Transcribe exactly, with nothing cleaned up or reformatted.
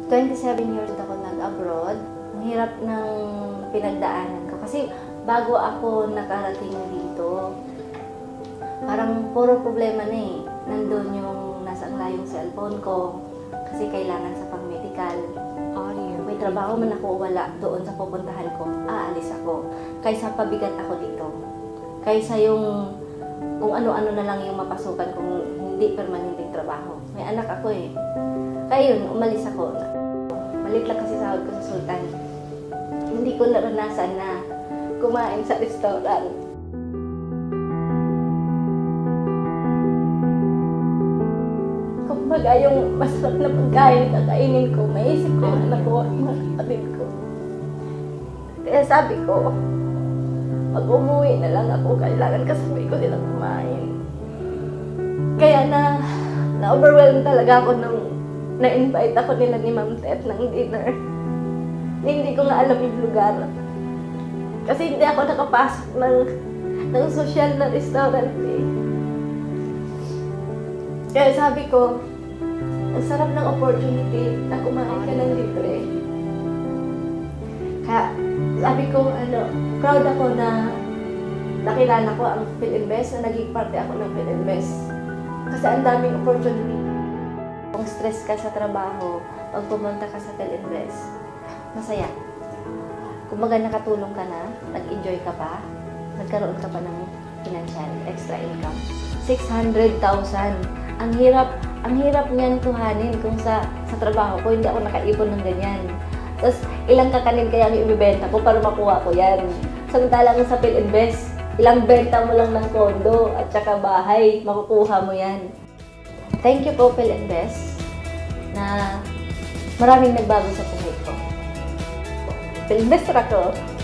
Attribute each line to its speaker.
Speaker 1: twenty-seven years ako nag-abroad. Ang hirap ng pinagdaanan ko. Kasi bago ako nakarating dito, parang puro problema na eh. Nandun yung nasa angla yung cellphone ko. Kasi kailangan sa pang-medical. May trabaho man ako wala doon sa pupuntahan ko, aalis ako. Kaysa pabigat ako dito. Kaysa yung kung ano-ano na lang yung mapasukan kung hindi permanenteng trabaho. May anak ako eh. Kaya yun, umalis ako. Malit lang kasi sahod ko sa Sultan. Hindi ko naranasan na kumain sa restaurant. Kumbaga yung masarap na pagkain kakainin ko, maisip ko yung anak ko at mga kapatid ko. Kaya sabi ko, pag umuwi na lang ako, kailangan kasabay ko silang kumain. Kaya na, na-overwhelm talaga ako nung na-invite ako nila ni Ma'am Tet ng dinner. Hindi ko nga alam yung lugar. Kasi hindi ako nakapasok ng, ng social na restaurant eh. Kaya sabi ko, ang sarap ng opportunity na kumain ka ng libre. Kaya sabi ko, ano, proud ako na nakilala ko ang Philinvest, na naging parte ako ng Philinvest. Kasi ang daming opportunity. Kung stress ka sa trabaho, pag pumunta ka sa Philinvest, masaya. Kung baga nakatulong ka na, nag-enjoy ka pa, nagkaroon ka pa ng financial extra income. six hundred thousand. Ang hirap, ang hirap niyan tuhanin kung sa sa trabaho ko, hindi ako nakaipon ng ganyan. Tapos, ilang kakanin kaya ang ibibenta ko para makuha ko yan. Samantalang sa Philinvest, ilang benta mo lang ng kondo at saka bahay, makukuha mo yan. Thank you po, Philinvest, na maraming nagbago sa buhay ko. Philinvest ako.